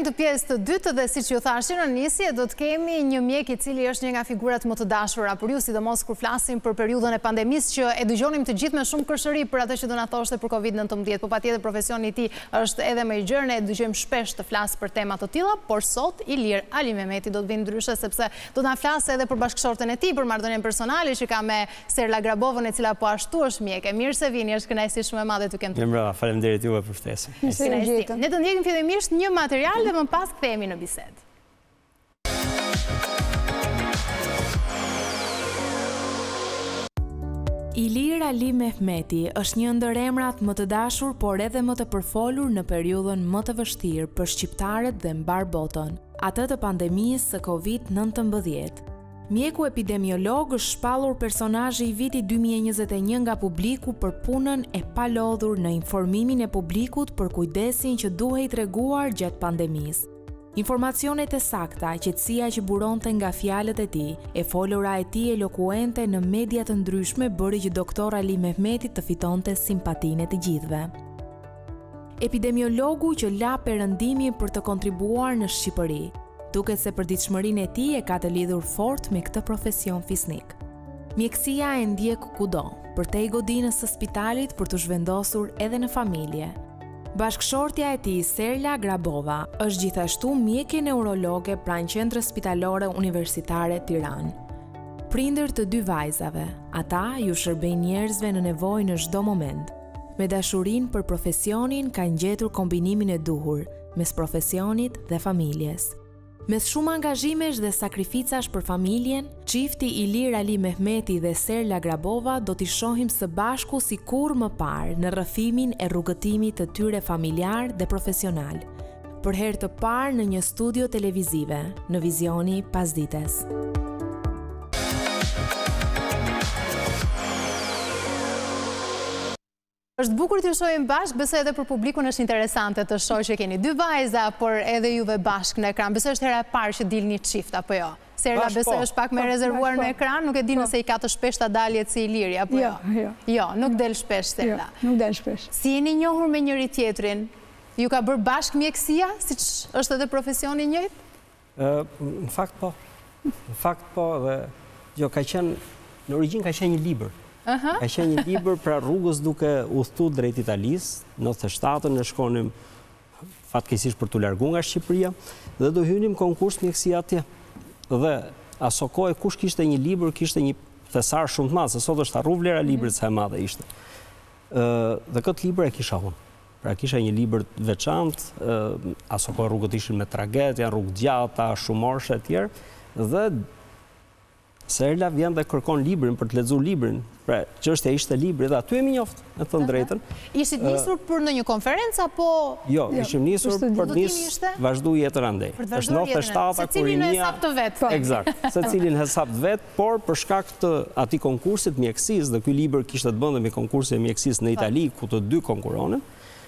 këtë pjesë të dytë dhe siç ju thashë në nisje, do të kemi një mjek I cili është një nga figurat më të dashura për ju, sidomos kur flasim për periudhën e pandemisë që e dëgjonim të gjithë me shumë kërshëri për atë që do na thoshte për COVID-19, por patjetër profesioni I tij është edhe më I gjerë, ne e dëgjojmë shpesh të flas për tema të tilla, por sot Ilir Ali Mehmeti do të vinë ndryshe sepse do na flasë edhe për bashkëshorten e tij, për marrëdhënien personale që ka me Serla Grabovën, e cila po ashtu është mjeke. Mirë se vini, është kënaqësi shumë e madhe të kem. Mirë, faleminderit juve për ftesën. Ne do ndjekim fillimisht një material dhe më pas kthehemi në bisedë. Ilir Ali Mehmeti është një ndër emrat më të dashur por edhe më të përfolur në periudhën më të vështirë për shqiptarët dhe mbar botën, atë të pandemisë së COVID-19. Mjeku epidemiolog është shpallur personazhi I vitit 2021 nga publiku për punën e palodhur në informimin e publikut për kujdesin që duhej treguar gjatë pandemisë. Informacionet e sakta, qetësia që buronte nga fjalët e tij, e folura e tij elokuente në media të ndryshme bëri që doktor Ali Mehmeti të fitonte simpatinë e të gjithëve. Epidemiologu që la perëndimin për të kontribuar në Shqipëri, duket se përditshmërinë e tij e ka të lidhur fort me këtë profesion fisnik. Mjekësia e ndjek kudo, përtej godinës së spitalit për të zhvendosur edhe në familje. Bashkëshortja e tij, Serla Grabova, është gjithashtu mjeke neurologe pranë Qendrës Spitalore Universitare Tiranë. Prindër të 2 vajzave, ata ju shërbejnë njerëzve në nevojë në çdo moment. Me dashurinë për profesionin kanë gjetur kombinimin e duhur mes profesionit dhe familjes. Mes shumë angazhimesh dhe sakrificash për familjen, çifti Ilir Ali Mehmeti dhe Serla Grabova do t'i shohim së bashku si kur më parë në rrëfimin e rrugëtimit të tyre familjar dhe profesional. Për herë të parë në një studio televizive, në Vizioni pasdites. Është bukur të shohim bashkë, besoj edhe për publikun është interesante të shohë që keni 2 vajza, por edhe juve bashkë në ekran. Besoj është hera e parë që dilni çift apo jo? Serla besoj është pak më rezervuar në ekran, nuk e di nëse I ka të shpeshta daljet si Iliri apo jo. Jo, nuk del shpesh Serla. Nuk del shpesh. Si jeni njohur me njëri tjetrin? Ju ka bërë bashkë mjekësia, siç është edhe profesioni I njëjtë? Në fakt po. Në fakt po dhe jo ka qenë në origjinë ka qenë një libër. Ka qenë një libër pra rrugës duke udhëtuar drejt Italisë, në 97-ën ne shkonim fatkeqësisht për t'u larguar nga Shqipëria dhe do hynim konkurs mjekësie atje. Dhe aso kohë kush kishte një libër, kishte një thesar shumë të madh, se sot është harru vlera e librit sa e madhe ishte. Dhe këtë libër e kisha unë. Pra kisha një libër të veçantë, aso kohë rrugët ishin me tragedë, janë rrugë gjata, shumorshe etj. Dhe Serla vjen dhe kërkon librin për të lexuar librin. Pra, çështja ishte libri dhe aty jemi njoftë, me thënë drejtën. Ishit nisur për në një konferencë apo Jo, ishim nisur për të vazhdu jetën andej. Është 97-a kur Secilin e hesap të vet. Eksakt, secilin hesap të vet, por për shkak të atij konkursit mjekësisë dhe ky libër kishte të bënte me konkursin e mjekësisë në Itali, ku të 2 konkuronin,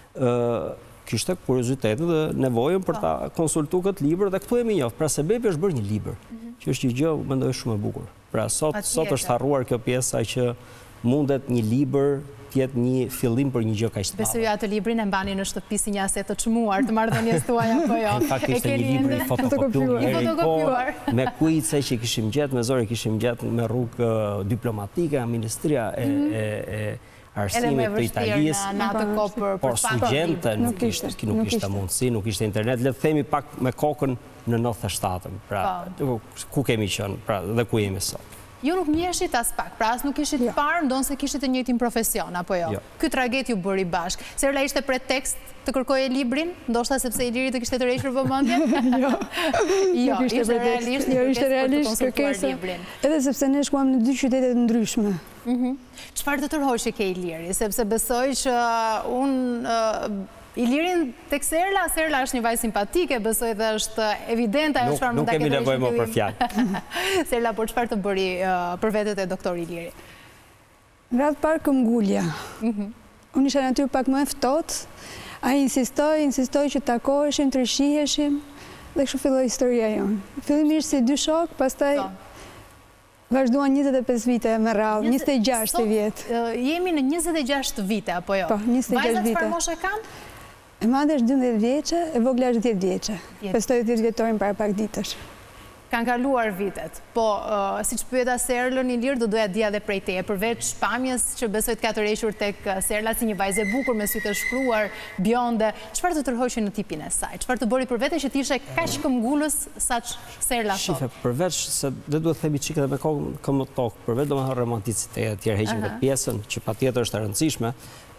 kishte kuriozitetin dhe nevojën për ta konsultuar këtë libër dhe këtu jemi njoftë. Pra sebebi është bërë një libër, që është një gjë mendoj shumë e bukur. Pra sot është harruar kjo pjesa që mundet një libër të jetë një fillim për një gjë kaq të madhe. Besoj atë librin e mbani në shtëpi si një aset të çmuar të marrëdhënies tuaj apo jo. Në fakt ishte një libër I fotokopiuar me kuice që kishim gjetë, me zor kishim gjetë me rrugë diplomatike, ministria e arsimit të Italisë, por studentë nuk ishte mundësi, nuk ishte internet, le të themi pak me kokën në 97-ën, pra ku kemi qenë, pra dhe ku jemi sot. Ju nuk njeshit as pak, pra as nuk ishit parë, ndonë se kishit të njëjtin profesion, apo jo? Ky tragedë ju bëri bashkë. Serla ishte pretekst të kërkojë librin, ndoshta sepse Iliri të kishte tërhequr vëmendjen? Jo, ishte realisht kërkesa. Edhe sepse ne shkuam në 2 qytete të ndryshme. Çfarë të tërhoqi ke Iliri? Sepse besoj që Ilirin tek Serla është një vajzë simpatike, besoj dhe është evidente ajo çfarë mund ta ketë. Nuk kemi nevojë më për fjalë. Serla, por çfarë të bëri për vetët e doktor Iliri? Në radhë parë këmbgulja. Unë isha natyrë pak më e ftohtë. Ai insistoi që takoheshim, të rishiheshim dhe kështu filloi historia jonë. Fillimisht si 2 shok, pastaj vazhduan 25 vite me radhë, 26 vjet. Jemi në 26 vite apo jo? Po, 26 vite. Vajzat çfarë moshe kanë? E madhe është 12 vjeqe, e vogla është 10 vjeqe. Festoj 10 vjetorin para pak ditësh. Kanë kaluar vitet, po si që pyeta Serlën i lirë, do doja dija dhe prej teje, përveç pamjes që besoj të ka tërhequr tek Serla si një vajzë e bukur me sytë e shkruar, bjonde, çfarë të tërhoqi në tipin e saj? Çfarë të bëri për vete që t'ishe kaq këmbgulës sa që Serla thot? Shife, përveç se dhe duhet themi çike dhe me këmbë tokë, përveç domethënë romanticitetin e tjerë, heqim këtë pjesën që patjetër është e rëndësishme,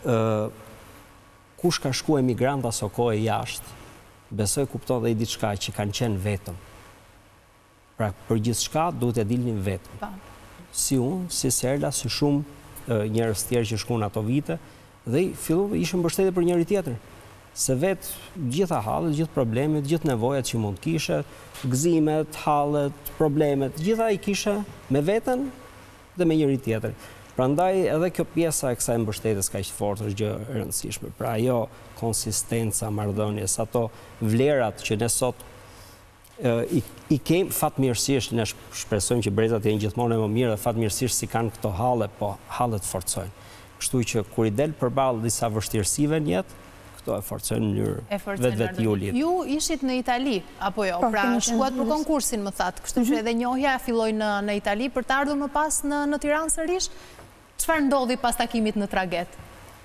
kush ka shkuar emigrant aso kohë jashtë, besoj kupton dhe i diçka që kanë qenë vetëm. Pra, për gjithë shka, duhet e dilnin vetëm. Si unë, si Serla, si shumë njerëz tjerë që shkuan ato vite, dhe ishën mbështetje për njëri tjetër. Se vetë, gjitha hallet, gjithë problemet, gjithë nevojat që mund kishe, gëzimet, hallet, problemet, gjitha i kishe me veten dhe me njëri tjetër. Prandaj, edhe kjo pjesa e kësaj mbështetjes kaq të fortë është gjë e rëndësishme. Pra, ajo konsistenca marrëdhënies, ato vlerat që ne sot i kem fatmirësisht, ne shpresojmë që brezat janë gjithmonë më mirë dhe fatmirësisht si kanë këto halle, po hallet forcojnë. Kështu që kur i del përballë disa vështirësive në jetë, këto e forcojnë në mënyrë vetjulit. Ju ishit në Itali, apo jo? Pra shkuat për konkursin, më thatë, kështu që edhe njohja filloi në Itali për të ardhur më pas në Tiranë sërish. Çfarë ndodhi pas takimit në traget?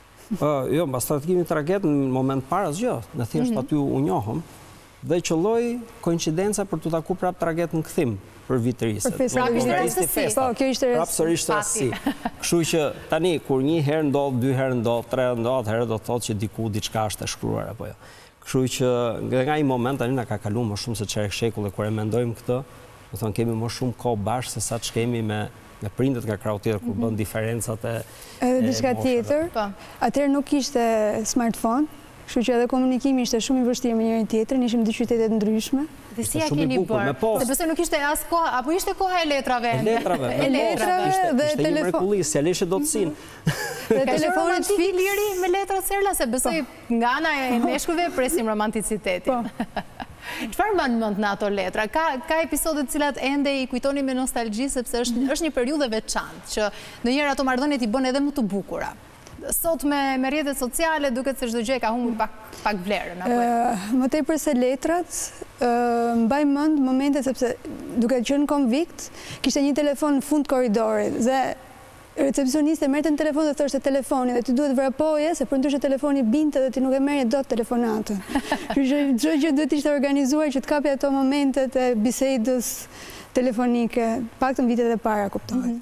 Jo, pas takimit në traget në moment para asgjë, ne thjesht aty u njohëm. Dhe qëlloj koincidenca për të taku prap traget në këthim për vitërisë. Prap ishte rastësi. Po, kjo ishte prap sërish rastësi. Kështu që tani, kur një herë ndodh, 2 herë ndodh, 3 herë ndodh, herë do të thotë që diku diçka është e shkruar apo jo. Kështu që nga një moment tani na ka kaluar më shumë se çfarë shekull, kur e mendojmë këtë, do thonë kemi më shumë kohë bashkë se sa që kemi me prindët nga krau tjetër kur bën diferencat e edhe diçka tjetër. Atëherë nuk ishte smartphone. Kështu që edhe komunikimi ishte shumë i vështirë me njërin tjetrin, ishim dy qytete të ndryshme. Dhe si ja keni bërë? Se besoj nuk ishte as koha, apo ishte koha e letrave? E letrave dhe ishte një mrekulli, si aleshe do të sinë. Dhe telefonit fik liri me letrat Serla, se besoj nga ana e meshkujve presim romanticitetin. Çfarë mban mend në ato letra? Ka episode të cilat ende i kujtoni me nostalgji, sepse është një periudhë e veçantë, që ndonjëherë ato marrëdhëniet i bën edhe më të bukura. Sot me rrjetet sociale duket se çdo gjë ka humbur pak vlerën apo? Më tepër se letrat, mbaj mend momente sepse duke qenë konvikt, kishte një telefon në fund korridorit dhe recepcioniste merrte në telefon dhe thoshte telefonin dhe ti duhet vrapoje se përndryshe telefoni binte dhe ti nuk e merrje dot telefonatën. Çdo gjë duhet ishte organizuar që të kapi ato momentet e bisedës telefonike, paktën vitet e para kuptoj.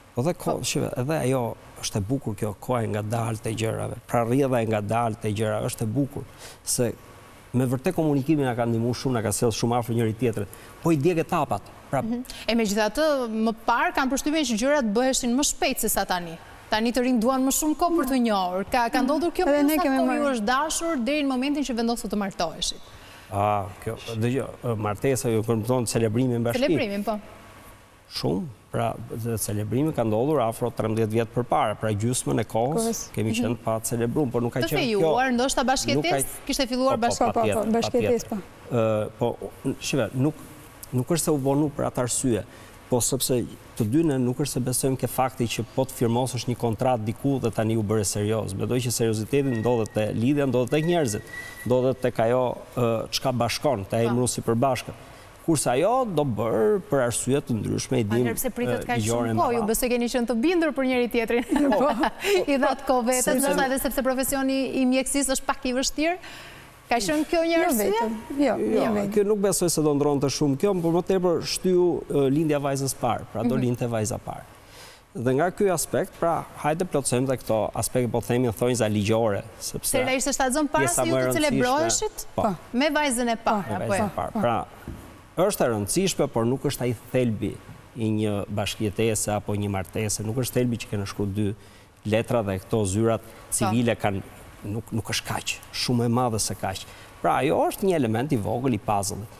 Edhe ajo është e bukur kjo koha nga dalë të gjërave, pra rrjedha nga dalë të gjërave, është e bukur, se me vërtet komunikimin na ka ndihmuar shumë, na ka sjellë shumë afër njëri tjetrit, po i djeg etapat. E megjithatë, më parë kanë përshtypjen që gjërat bëheshin më shpejt se sa tani. Tani të rinj duan më shumë kohë për të njohur. Ka ndodhur kjo për sa kohë ju është dashur deri në momentin që vendosët të martoheshit? Kjo, dëgjoj, martesa ju përmton celebrimin bashkë. Celebrimin, po. Shumë. Pra, celebrimi ka ndodhur afro 13 vjetë përpara, pra gjysmën e kohës kemi qenë pa celebrum, por nuk ka qenë kjo. Të fejuar, ndoshta bashkëtes, kishte filluar bashkëtes, po. Po, shive, nuk është se u vonu për atë arsye, po sepse të dyne nuk është se besojmë ke fakti që po të firmosësh një kontrat diku dhe tani u bëre serioz. Besoj që serioziteti ndodhet te lidhja, ndodhet tek njerëzit, ndodhet tek ajo çka bashkon, te emrusi përbashkët. Kurse ajo do bërë për arsye të ndryshme, i dim pse pritet ka shumë kohë, ju besoj keni qenë të bindur për njëri tjetrin. I dhat kohë vetes, ndoshta edhe sepse profesioni i mjekësisë është pak i vështirë. Ka qenë kjo një arsye? Jo, kjo nuk besoj se do ndronte shumë kjo, por më tepër shtyu lindja vajzës parë, pra do lindte vajza parë. Dhe nga ky aspekt, pra hajde plotsojmë dhe këto aspekte, po themi thonjza ligjore, sepse Serla ishte shtatzon para se ju të celebroheshit me vajzën e parë, apo jo? Pra, është e rëndësishme, por nuk është ai thelbi i një bashkëjetese apo një martese, nuk është thelbi që kanë shkruar dy letra dhe këto zyrat civile kanë nuk është kaq, shumë e madhe se kaq. Pra ajo është një element i vogël i puzzle-it.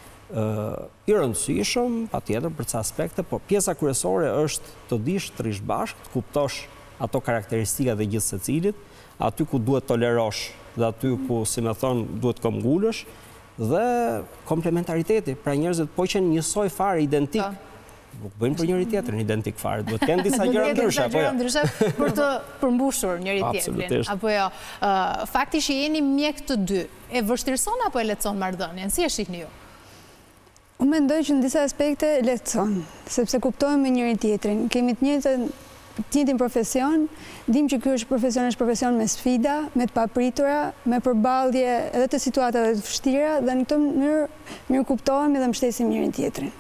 I rëndësishëm patjetër për ca aspekte, por pjesa kryesore është të dish të rish bashkë, të kuptosh ato karakteristika të gjithë secilit, aty ku duhet tolerosh dhe aty ku, si më thon, duhet këmbgulësh, dhe komplementariteti, pra njerëzit po qenë njësoj fare identik, Nuk bëjnë për njëri tjetrin identik fare, duhet kenë disa gjëra ndryshe, apo jo? Për të përmbushur njëri tjetrin, apo jo? Fakti që jeni mjek të dy, e vështirëson apo e lehtëson marrëdhënien? Si e shihni ju? Unë mendoj që në disa aspekte lehtëson, sepse kuptojmë me njëri tjetrin. Kemi të njëjtin profesion, dim që ky është profesion me sfida, me të papritura, me përballje edhe të situatave të vështira dhe në këtë mënyrë mirë kuptohemi dhe mbështesim njëri tjetrin.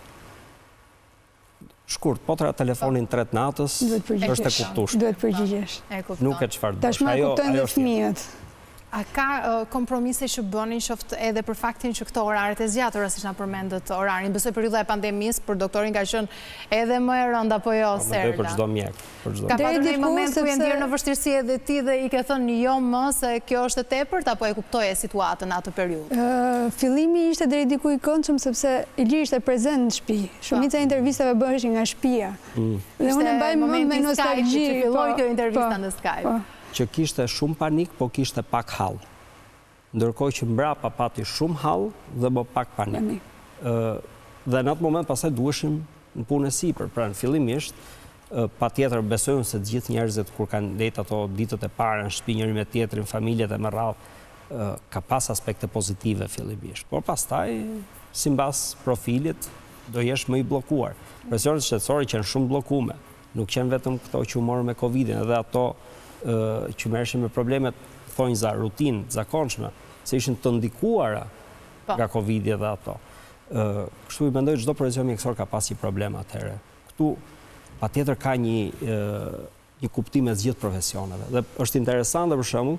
Shkurt, po tra telefonin 3 natës, është e kuptueshme. Duhet përgjigjesh. Nuk e çfarë do. Tashmë kuptojnë dhe fëmijët. A ka kompromise që bënin qoftë edhe për faktin që këto oraret e zgjatura, siç na përmendët orarin, besoj periudha e pandemisë për doktorin ka qenë edhe më e rëndë apo jo Serla? Për çdo mjek, për çdo. Ka patur një moment ku e ndjer në vështirësi edhe ti dhe i ke thënë jo më se kjo është e tepërt apo e kuptoje situatën në atë periudhë? Fillimi ishte deri diku i këndshëm sepse Ilir ishte prezent në shtëpi. Shumica e intervistave bëheshin nga shtëpia. Dhe unë mbaj mend me nostalgji që filloi kjo intervista në Skype. Që kishte shumë panik, po kishte pak hall. Ndërkohë që mbrapa pati shumë hall dhe më pak panik. Dhe në atë moment pastaj duheshim në punë e sipër. Pra në fillimisht, patjetër besojmë se të gjithë njerëzit kur kanë lejt ato ditët e para në shtëpi njëri me tjetrin, familjet e me radhë, ka pas aspekte pozitive fillimisht. Por pastaj, simbas profilit, do jesh më i bllokuar. Presionet shtetësore që janë shumë bllokume. Nuk qenë vetëm këto që u morën me Covidin, edhe ato që merreshin me problemet thonjza rutinë zakonshme, se ishin të ndikuara nga Covidi dhe ato. Kështu i mendoj çdo profesion mjekësor ka pasi problem atëherë. Këtu patjetër ka një kuptim me të gjithë profesioneve. Dhe është interesante për shembull,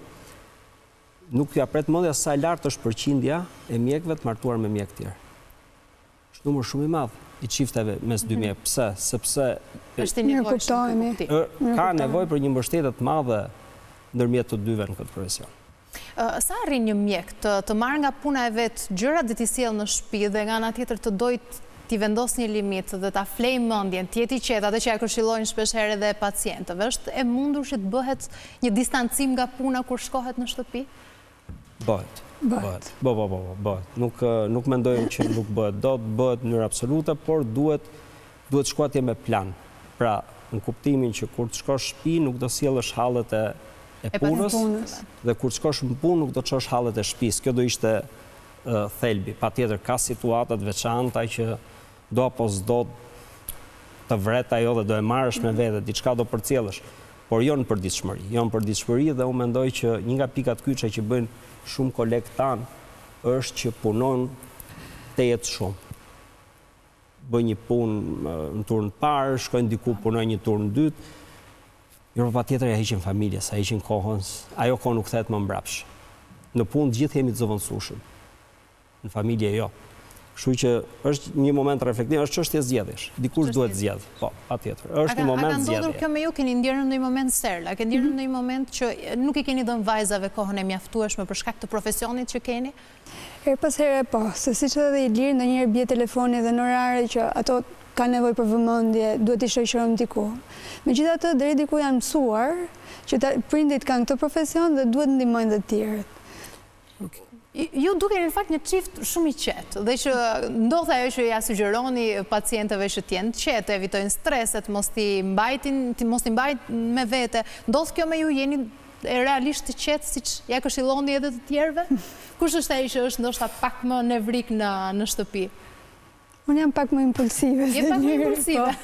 nuk ja pret mendja sa lart është përqindja e mjekëve të martuar me mjek tjerë. Është numër shumë i madh i çifteve mes dy mjekë. Pse? Sepse ka nevojë për një mbështetje të madhe ndërmjet të dyve në këtë profesion. Sa arrin një mjek të marrë nga puna e vet gjërat dhe t'i sjellë në shtëpi dhe nga ana tjetër të dojë t'i vendos një limit dhe ta flej mendjen, të jetë i qetë, atë që ja këshillojnë shpesh herë edhe pacientëve, është e mundur që të bëhet një distancim nga puna kur shkohet në shtëpi? Bëhet. Nuk mendojmë që nuk bëhet. Do të bëhet në mënyrë absolute, por duhet shkuatje me plan. Pra, në kuptimin që kur të shkosh shtëpi nuk do sjellësh hallet e punës, dhe kur të shkosh në punë nuk do të çosh hallet e shtëpisë. Kjo do ishte thelbi. Patjetër ka situata të veçanta që do apo s'do të vret ajo dhe do e marrësh me vete, diçka do përcjellësh, por jo në përditshmëri. Jo në përditshmëri dhe unë mendoj që një nga pikat kyçe që bëjnë shumë kolegë tanë është që punon tejet shumë. Bëjnë një punë në turn parë, shkojnë diku punojnë një turn dytë. Jo, patjetër ja hiqin familjes, ja hiqin kohën, ajo kohë nuk kthehet më mbrapsht. Në punë gjithë jemi të zëvendësueshëm. Në familje jo. Kështu që është një moment reflektim, është çështje zgjedhjesh. Dikush duhet zgjedh. Po, patjetër. Është një moment zgjedhje. A ka ndodhur kjo me ju, keni ndjerë në një moment Serla, keni ndjerë në një moment që nuk i keni dhënë vajzave kohën e mjaftueshme për shkak të profesionit që keni? Her pas here po, se siç edhe Ilir ndonjëherë bie telefoni dhe në orare që ato kanë nevojë për vëmendje, duhet i shoqërojmë diku. Megjithatë, deri diku janë mësuar që prindit kanë këtë profesion dhe duhet ndihmojnë të tjerët. Ju dukeni në fakt një çift shumë i qetë dhe që ndodh ajo që ja sugjeroni pacientëve që të jenë të qetë, evitojnë streset, mos t'i mbajnë me vete. Ndodh kjo me ju, jeni realisht të qetë siç ja këshilloni edhe të tjerëve? Kush është ai që është ndoshta pak më nevrik në shtëpi? Unë jam pak më impulsive. Je pak më impulsive.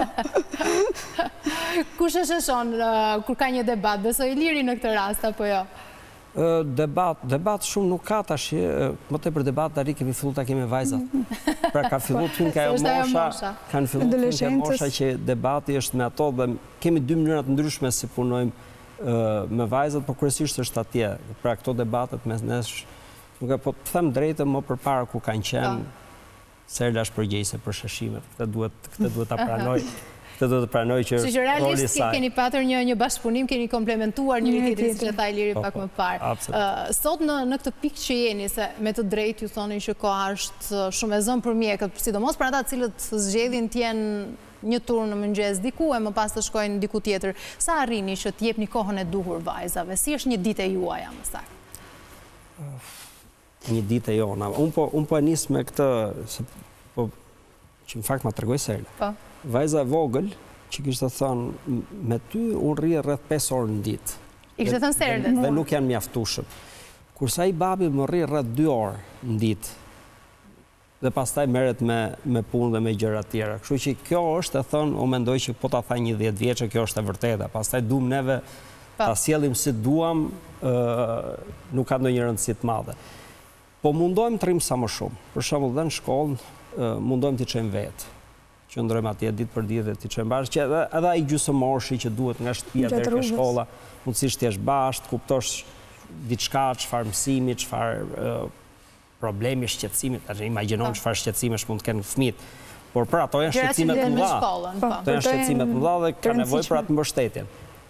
Kush e sheshon kur ka një debat? Besoj Iliri në këtë rast apo jo? Debat shumë nuk ka tash, më tepër debat tani kemi filluar ta kemi vajzat. Pra ka filluar të nga ajo mosha, kanë filluar të nga mosha që debati është me ato dhe kemi dy mënyra të ndryshme si punojmë me vajzat, por kryesisht është atje. Pra këto debatet mes nesh, nuk e po të them drejtë më përpara ku kanë qenë Serla është përgjegjëse për sheshimet. Këtë duhet ta pranoj. Këtë do të pranoj që është roli i saj. Keni patur një bashkëpunim, keni komplementuar njëri tjetrin, siç e tha Iliri pak më parë. Sot në këtë pikë që jeni, se me të drejtë ju thoni që koha është shumë e zënë për mjekët, sidomos për ata të cilët zgjedhin të jenë një turn në mëngjes diku e më pas të shkojnë diku tjetër. Sa arrini që të jepni kohën e duhur vajzave? Si është një ditë e juaja më saktë? Një ditë e jona. Unë po nis me këtë që në fakt ma tregoj Serla. vajza vogël që kishte thënë me ty unë rri rreth 5 orë në ditë. I kishte thënë serde. Dhe nuk janë mjaftueshëm. Kurse ai babi më rri rreth 2 orë në ditë. Dhe pastaj merret me punë dhe me gjëra tjera. Kështu që kjo është e thënë, unë mendoj që po ta thaj një 10 vjeçë, kjo është e vërteta. Pastaj duam neve ta sjellim si duam, nuk ka ndonjë rëndësi të madhe. Po mundohem të rrim sa më shumë. Për shembull, dhe në shkollë mundohem të çojmë vetë. Qëndrojmë atje ditë për ditë dhe të çojmë bashkë, që edhe ai gjysmëmorshi që duhet nga shtëpia deri te shkolla, mundësisht të jesh bashkë, kuptosh diçka, çfarë mësimi, çfarë problemi, shqetësimi, tash imagjinon çfarë shqetësimesh mund të kenë fëmijët. Por për ato janë shqetësime të mëdha. Ato janë shqetësime të mëdha dhe ka nevojë për atë mbështetjen.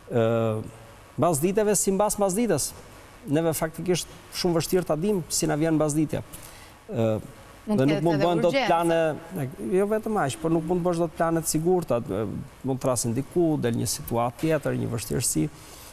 Mbasditeve si mbas mbasditës. Neve faktikisht shumë vështirë ta dimë si na vjen mbasditja. Dhe nuk mund bëhen dot plane, jo vetëm aq, por nuk mund të bësh dot plane të sigurta, mund të rasin diku, del një situatë tjetër, një vështirësi.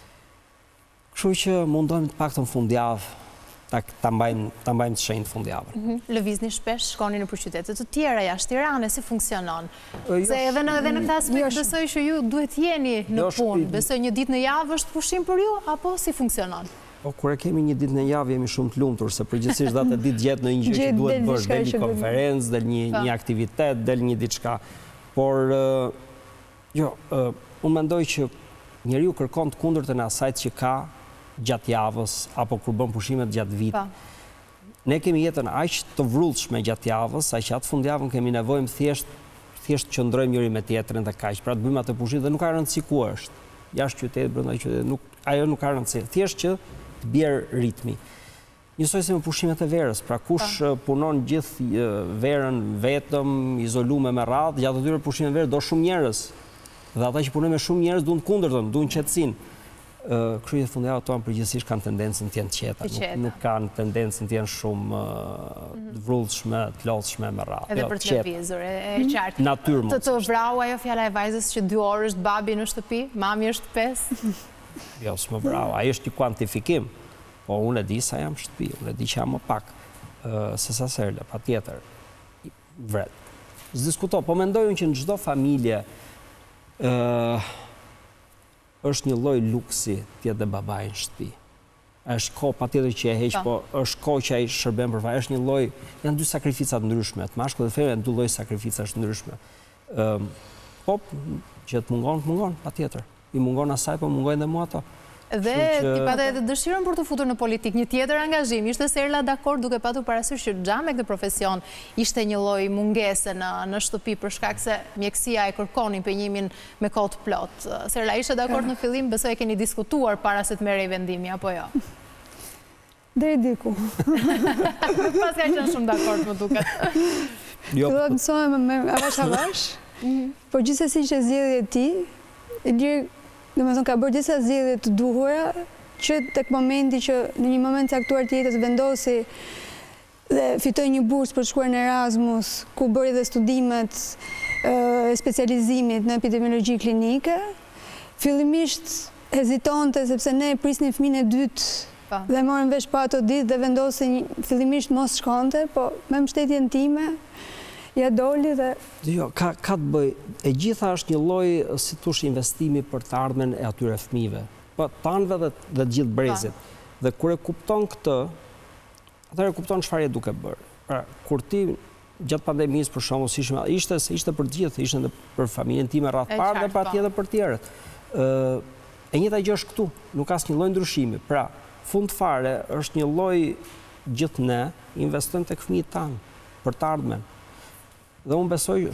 Kështu që mundohem të paktën fundjavë ta mbajmë të shenjtë fundjavën. Lëvizni shpesh, shkoni nëpër qytete të tjera jashtë Tiranës, si funksionon? Se edhe në këtë aspekt besoj që ju duhet jeni në punë, besoj një ditë në javë është pushim për ju, apo si funksionon? Po, kur e kemi një ditë në javë jemi shumë të lumtur, se përgjithsisht datë ditë gjetë në një gjë që duhet bësh, del një konferencë, del një aktivitet, del një diçka. Por, jo, unë mendoj që njeriu kërkon të kundërtën e asaj që ka gjatë javës, apo kur bën pushimet gjatë vitit. Ne kemi jetën aq të vrullshme gjatë javës, aq atë fundjavën kemi nevojë thjesht të qëndrojmë njëri me tjetrin dhe kaq. Pra të bëjmë atë pushim dhe nuk ka rëndësi ku është. Jashtë qytetit, brenda qytetit, ajo nuk ka rëndësi. Thjesht që të bjerë ritmi. Njësoj si me pushimet e verës, pra kush punon gjithë verën vetëm, izoluar me radhë, gjatë atyre pushimeve verë do shumë njerëz. Dhe ata që punojnë me shumë njerëz duan kundërtën, duan qetësinë. Kryet fundjavë tonë përgjithsisht kanë tendencën të jenë të qeta, nuk kanë tendencën të jenë shumë të vrullshme, të lodhshme me radhë. Edhe për televizor, e qartë. Natyrë mund. Të vrau ajo fjala e vajzës që 2 orë është babi në shtëpi, mami është 5. Jo, s'më vrau, ai është një kuantifikim. Po unë e di sa jam në shtëpi, unë e di që jam më pak se sa herë, patjetër. Vret. S'diskuto, po mendoj që në çdo familje është një lloj luksi të jetë babai në shtëpi. Është kohë patjetër që e heq, po është kohë që ai shërben për fajin. Është një lloj, janë dy sakrifica të ndryshme. Të mashkullit dhe femrë janë dy lloj sakrificash të ndryshme. Po që të mungon patjetër. I mungon asaj, po mungojnë edhe mua ato. Dhe ti patë edhe dëshirën për të futur në politikë, një tjetër angazhim. Ishte Serla dakord duke patur parasysh që xha me këtë profesion ishte një lloj mungese në shtëpi për shkak se mjekësia e kërkon impenjimin me kohë të plot. Serla ishte dakord në fillim, besoj e keni diskutuar para se të merrej vendimi apo jo? Deri diku. Pas ka qenë shumë dakord më duket. Do të mësojmë me avash, por gjithsesi që zgjedhja e tij, Ilir domethënë ka bërë disa zgjedhje të duhura që tek momenti që në një moment caktuar të jetës vendosi dhe fitoi një bursë për të shkuar në Erasmus, ku bëri dhe studimet e specializimit në epidemiologji klinike. Fillimisht hezitonte sepse ne prisnim fëmijën e dytë dhe morën vesh pa ato ditë dhe vendosi fillimisht mos shkonte, po me mbështetjen time ja doli dhe... Jo, ka të bëj, e gjitha është një lloj, si thosh, investimi për të ardhmen e atyre fëmijëve, po tanëve dhe të gjithë brezit. Dhe kur e kupton këtë, atëherë kupton çfarë je duke bërë. Pra, kur ti gjatë pandemisë për shembull, ishte për të gjithë, ishte edhe për familjen time rreth parë dhe patjetër për tjerët. E njëjta gjë është këtu, nuk ka asnjë lloj ndryshimi. Pra, fund fare është një lloj gjithë ne investojmë tek fëmijët tanë për të ardhmen. Dhe unë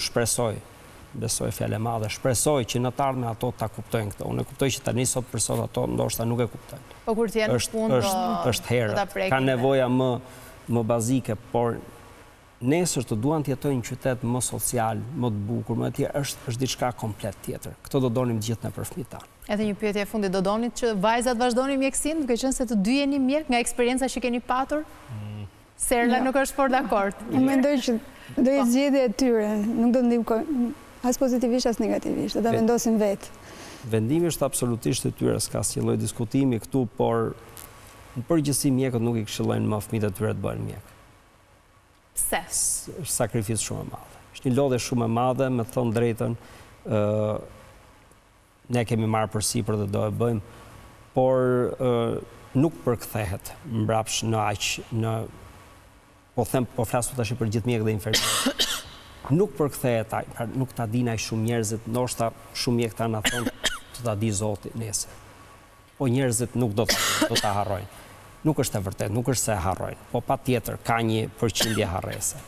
besoj fjalë e madhe, shpresoj që në të ardhmen ato ta kuptojnë këtë. Unë e kuptoj që tani sot për sot ato ndoshta nuk e kuptojnë. Po kur të jenë në punë është herët, ka nevoja më bazike, por nesër të duan të jetojnë një qytet më social, më të bukur, më të tjerë, është diçka komplet tjetër. Këto do donim të gjithë ne për fëmijët tanë. Edhe një pyetje e fundit, do donit që vajzat vazhdonin mjekësinë, duke qenë se të dy jeni mjek nga eksperienca që keni patur? Serla nuk është fort dakord. Unë mendoj që do jetë zgjedhja e tyre, nuk do ndihmoj as pozitivisht as negativisht, do ta vendosin vetë. Vendimi është absolutisht e tyre, s'ka asnjë lloj diskutimi këtu, por në përgjithësi mjekët nuk i këshillojnë më fëmijët e tyre të bëhen mjek. Pse? Është sakrificë shumë e madhe. është një lodhje shumë e madhe, me thënë drejtën, ne kemi marrë përsipër dhe do e bëjmë, por nuk përkthehet mbrapsh po flasu tash për gjithë mjekët dhe infermierët. Nuk përkthehet, nuk ta din ai shumë njerëzit, ndoshta shumë mjekë ta na thonë të ta di Zoti nesër. Po njerëzit nuk do ta harrojnë. Nuk është e vërtet, nuk është se e harrojnë, po patjetër ka një përqindje harrese.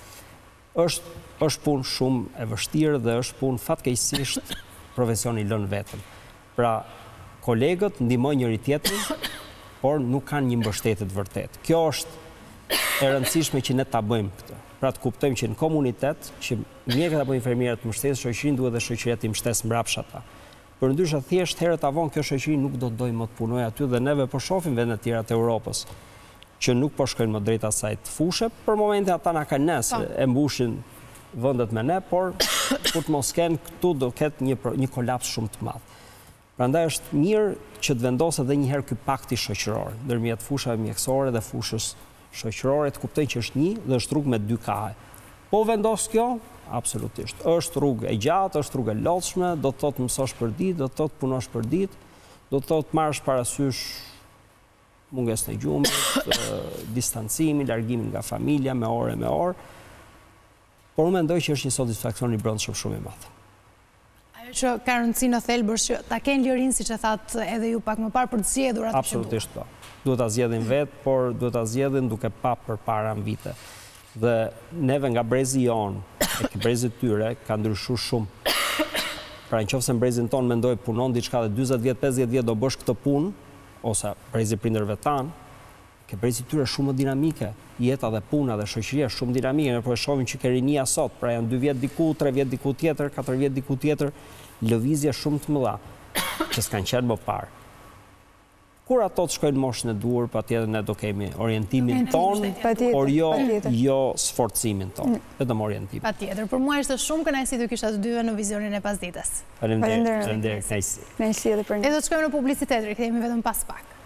Është punë shumë e vështirë dhe është punë fatkeqësisht profesioni lën vetëm. Pra, kolegët ndihmojnë njëri tjetrin, por nuk kanë një mbështetje të vërtetë. Kjo është e rëndësishme që ne ta bëjmë këtë. Pra të kuptojmë që në komunitet, që mjekët apo infermierët mbështesin shoqërinë, duhet dhe shoqëria të mbështesë mbrapsht ata. Për ndryshe thjesht herët avon kjo shoqëri nuk do të dojë më të punojë aty dhe neve po shohim vendet tjera të Europës që nuk po shkojnë më drejt asaj të fushë. Për momentin ata na kanë nesë, e mbushin vendet me ne, por kur të mos kenë këtu do ketë një kolaps shumë të madh. Prandaj është mirë që të vendoset edhe një herë ky pakti shoqëror ndërmjet fushave mjekësore dhe fushës shoqërore, të kuptojnë që është një dhe është rrugë me dy kahe. Po vendos kjo, absolutisht. Është rrugë e gjatë, është rrugë e lodhshme, do të thotë mësosh për ditë, do të thotë punosh për ditë, do të thotë marrësh parasysh mungesën e gjumit, distancimin, largimin nga familja me orë, por unë mendoj që është një satisfaksion i brendshëm shumë i madh. Ajo që ka rëndësi në thelbër që ta kenë lirinë, siç e thatë edhe ju pak më parë, për të zgjedhur atë që duhet. Absolutisht po. Duhet ta zgjedhin vetë, por duhet ta zgjedhin duke pa përpara në vite. Dhe neve nga brezi jonë, e brezit tyre, ka ndryshuar shumë. Pra nëse brezin tonë mendoj punon diçka dhe 40 vjet, 50 vjet do bësh këtë punë, ose brezi prindërve tanë, ke brezit tyre shumë më dinamike. Jeta dhe puna dhe shoqëria shumë dinamike, ne po e shohim që ke rinia sot, pra janë 2 vjet diku, 3 vjet diku tjetër, 4 vjet diku tjetër, lëvizje shumë të mëdha që s'kan qenë më parë. Kur ato të shkojnë moshën e duhur, patjetër ne do kemi orientimin ton, por jo sforcimin ton, vetëm orientimin. Patjetër, për mua ishte shumë kënaqësi të kisha të dyve në vizionin e pasdites. Faleminderit, kënaqësi. Kënaqësi edhe për ne. Ne do të shkojmë në publicitet, rikthehemi vetëm pas pak.